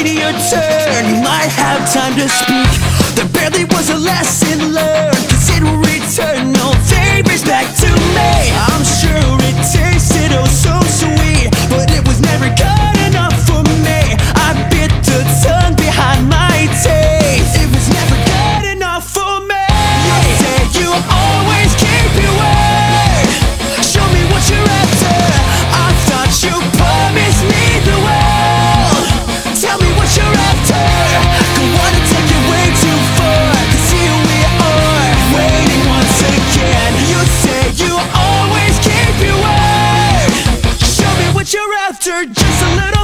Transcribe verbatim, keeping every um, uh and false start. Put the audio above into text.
waiting your turn. You might have time to speak. There barely was a lesson learned, 'cause it will return all favors back to me. I'm sure it tasted oh so sweet, but it was never good enough for me. I bit the tongue behind my teeth. It was never good enough for me. You say you always keep your word. Show me what you're after. I thought you promised me the world. Tell me what you're after. Don't wanna take it way too far, 'cause here we are, waiting once again. You say you always keep your word. Show me what you're after, just a little